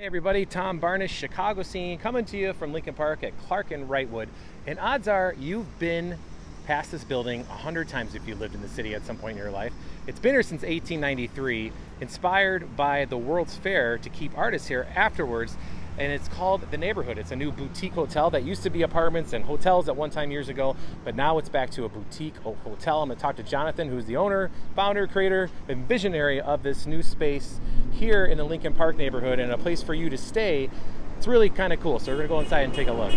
Everybody, Tom Barnish, Chicago Scene, coming to you from Lincoln Park at Clark and Wrightwood. And odds are you've been past this building 100 times if you lived in the city at some point in your life. It's been here since 1893, inspired by the World's Fair to keep artists here afterwards. And it's called The Neighborhood. It's a new boutique hotel that used to be apartments and hotels at one time years ago, but now it's back to a boutique hotel. I'm gonna talk to Jonathan, who's the owner, founder, creator, and visionary of this new space here in the Lincoln Park neighborhood, and a place for you to stay. It's really kind of cool. So we're gonna go inside and take a look.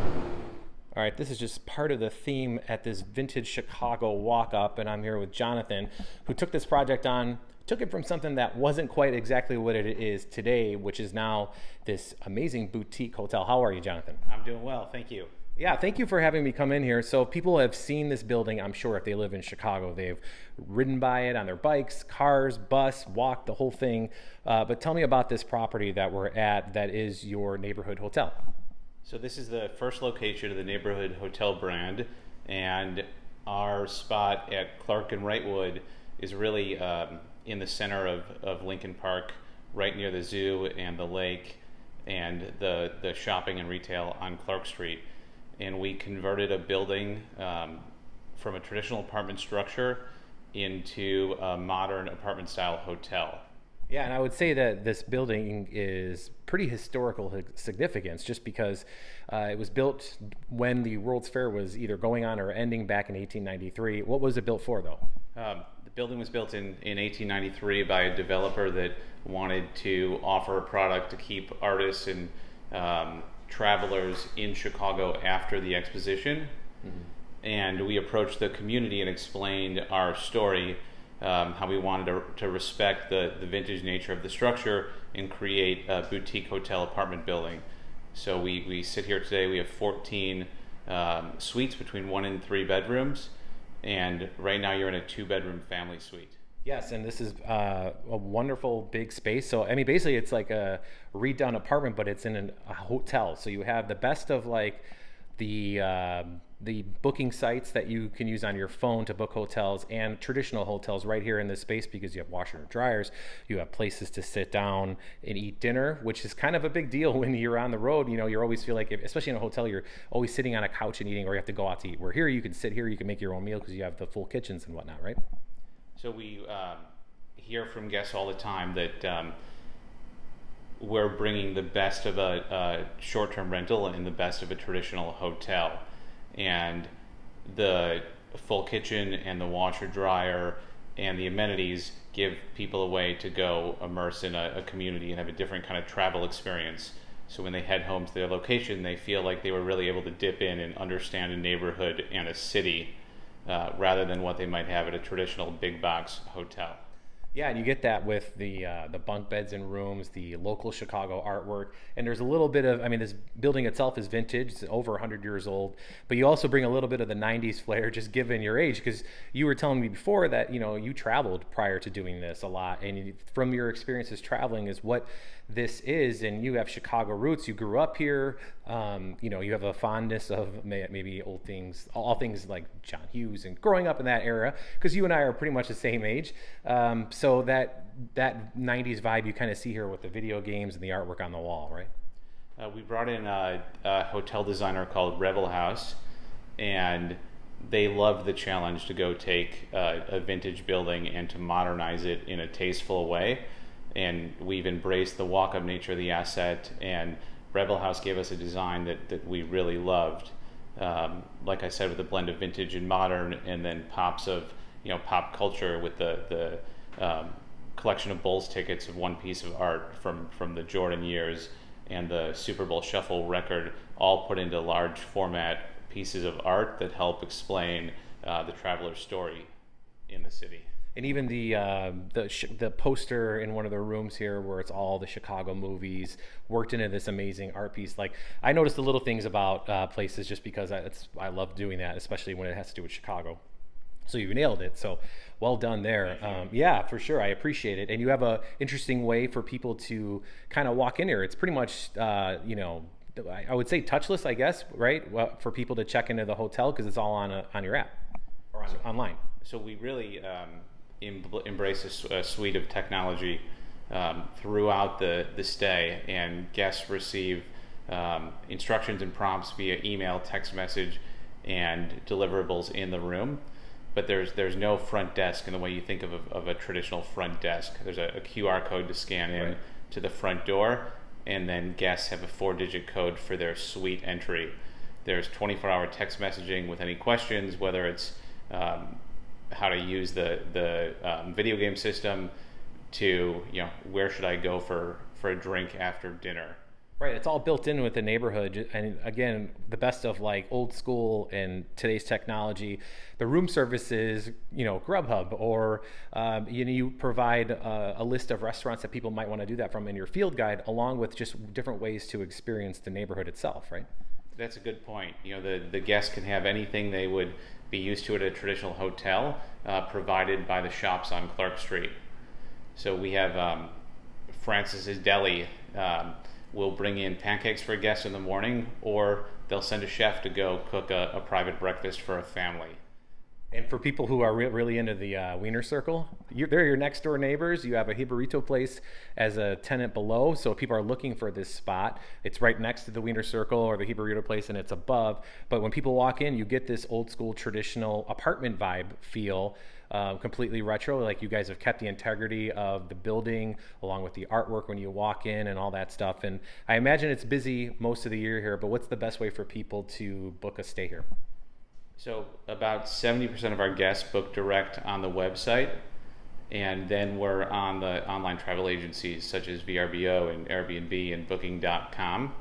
All right, this is just part of the theme at this vintage Chicago walk-up, and I'm here with Jonathan, who took this project on, took it from something that wasn't quite exactly what it is today, which is now this amazing boutique hotel. How are you, Jonathan? I'm doing well, thank you. Yeah, thank you for having me come in here. So people have seen this building, I'm sure, if they live in Chicago. They've ridden by it on their bikes, cars, bus, walked, the whole thing. But tell me about this property that we're at that is your neighborhood hotel. So this is the first location of the neighborhood hotel brand, and our spot at Clark and Wrightwood is really in the center of Lincoln Park, right near the zoo and the lake and the shopping and retail on Clark Street. And we converted a building from a traditional apartment structure into a modern apartment style hotel. Yeah, and I would say that this building is pretty historical significance, just because it was built when the World's Fair was either going on or ending back in 1893. What was it built for, though? The building was built in 1893 by a developer that wanted to offer a product to keep artists and travelers in Chicago after the exposition. Mm-hmm. And we approached the community and explained our story, how we wanted to respect the vintage nature of the structure and create a boutique hotel apartment building. So we sit here today, we have 14 suites between 1 and 3 bedrooms, and right now you're in a 2-bedroom family suite. Yes, and this is a wonderful big space. So, I mean, basically it's like a redone apartment, but it's in a hotel. So you have the best of like the booking sites that you can use on your phone to book hotels and traditional hotels right here in this space, because you have washer and dryers, you have places to sit down and eat dinner, which is kind of a big deal when you're on the road. You know, you always feel like, especially in a hotel, you're always sitting on a couch and eating, or you have to go out to eat. Where here you can sit here, you can make your own meal because you have the full kitchens and whatnot, right? So we hear from guests all the time that we're bringing the best of a short-term rental and the best of a traditional hotel. And the full kitchen and the washer dryer and the amenities give people a way to go immerse in a community and have a different kind of travel experience. So when they head home to their location, they feel like they were really able to dip in and understand a neighborhood and a city rather than what they might have at a traditional big box hotel. Yeah, and you get that with the bunk beds and rooms, the local Chicago artwork, and there's a little bit of, I mean, this building itself is vintage, it's over 100 years old, but you also bring a little bit of the 90s flair, just given your age, because you were telling me before that, you know, you traveled prior to doing this a lot, and from your experiences traveling is what this is, and you have Chicago roots, you grew up here, you know, you have a fondness of maybe old things, all things like John Hughes and growing up in that era, because you and I are pretty much the same age. So that 90s vibe you kind of see here with the video games and the artwork on the wall, right? We brought in a hotel designer called Rebel House, and they loved the challenge to go take a vintage building and to modernize it in a tasteful way. And we've embraced the walk-up nature of the asset, and Rebel House gave us a design that we really loved. Like I said, with a blend of vintage and modern, and then pops of, you know, pop culture with the collection of Bulls tickets of one piece of art from the Jordan years and the Super Bowl Shuffle record, all put into large format pieces of art that help explain the traveler's story in the city. And even the poster in one of the rooms here, where it's all the Chicago movies worked into this amazing art piece. Like, I noticed the little things about places just because I love doing that, especially when it has to do with Chicago. So you nailed it. So well done there. Yeah, for sure. I appreciate it. And you have a interesting way for people to kind of walk in here. It's pretty much, you know, I would say touchless, I guess, right? Well, for people to check into the hotel, because it's all on your app or online. So we really embrace a suite of technology throughout the stay, and guests receive instructions and prompts via email, text message, and deliverables in the room. But there's no front desk in the way you think of a traditional front desk. There's a QR code to scan in to the front door, and then guests have a 4-digit code for their suite entry. There's 24-hour text messaging with any questions, whether it's how to use the video game system, to where should I go for a drink after dinner. Right, it's all built in with the neighborhood, and again, the best of like old school and today's technology. The room services, Grubhub, or you provide a list of restaurants that people might want to do that from in your field guide, along with just different ways to experience the neighborhood itself, right? That's a good point. The guests can have anything they would be used to at a traditional hotel, provided by the shops on Clark Street. So we have Francis's Deli. Will bring in pancakes for a guest in the morning, or they'll send a chef to go cook a private breakfast for a family. And for people who are really into the Wiener Circle, they're your next door neighbors. You have a Jibarito place as a tenant below, so if people are looking for this spot, it's right next to the Wiener Circle or the Jibarito place, and it's above. But when people walk in, you get this old school traditional apartment vibe feel. Completely retro, like you guys have kept the integrity of the building along with the artwork when you walk in and all that stuff. And I imagine it's busy most of the year here, but what's the best way for people to book a stay here? So about 70% of our guests book direct on the website, and then we're on the online travel agencies such as VRBO and Airbnb and Booking.com.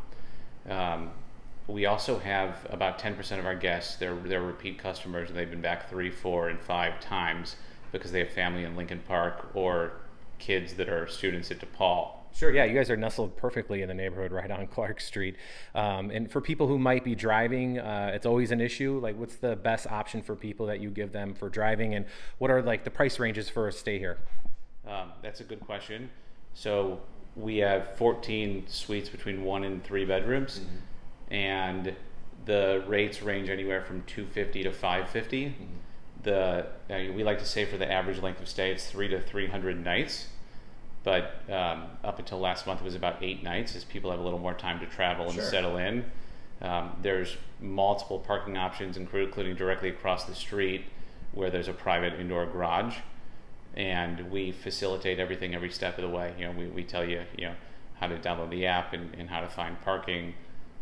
We also have about 10% of our guests, they're repeat customers, and they've been back 3, 4, and 5 times because they have family in Lincoln Park or kids that are students at DePaul. Sure, yeah, you guys are nestled perfectly in the neighborhood right on Clark Street. And for people who might be driving, it's always an issue. Like, what's the best option for people that you give them for driving, and what are like the price ranges for a stay here? That's a good question. So we have 14 suites between 1 and 3 bedrooms. Mm-hmm. And the rates range anywhere from $250 to $550. Mm-hmm. We like to say for the average length of stay, it's 300 to 300 nights. But up until last month, it was about 8 nights, as people have a little more time to travel and settle in. There's multiple parking options, including directly across the street, where there's a private indoor garage, and we facilitate everything every step of the way. We tell you, how to download the app and how to find parking.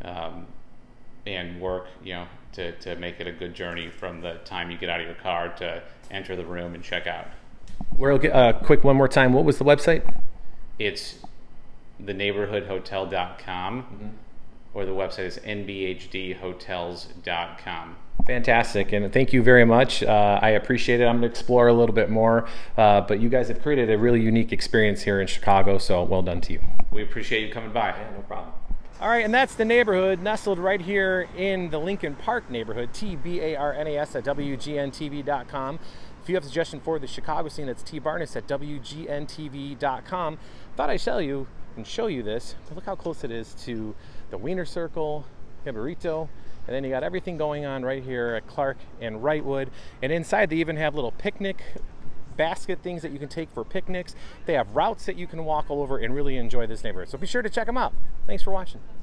And work, to make it a good journey from the time you get out of your car to enter the room and check out. Quick one more time. What was the website? It's theneighborhoodhotel.com, mm-hmm. or the website is nbhdhotels.com. Fantastic, and thank you very much. I appreciate it. I'm going to explore a little bit more, but you guys have created a really unique experience here in Chicago, so well done to you. We appreciate you coming by. Yeah, no problem. All right, and that's the neighborhood nestled right here in the Lincoln Park neighborhood, TBARNAS at WGNTV.com. If you have a suggestion for the Chicago scene, it's tbarnes at WGNTV.com. Thought I'd tell you and show you this. Look how close it is to the Wiener Circle, Jibarito, and then you got everything going on right here at Clark and Wrightwood. And inside they even have little picnic basket things that you can take for picnics. They have routes that you can walk all over and really enjoy this neighborhood. So be sure to check them out. Thanks for watching.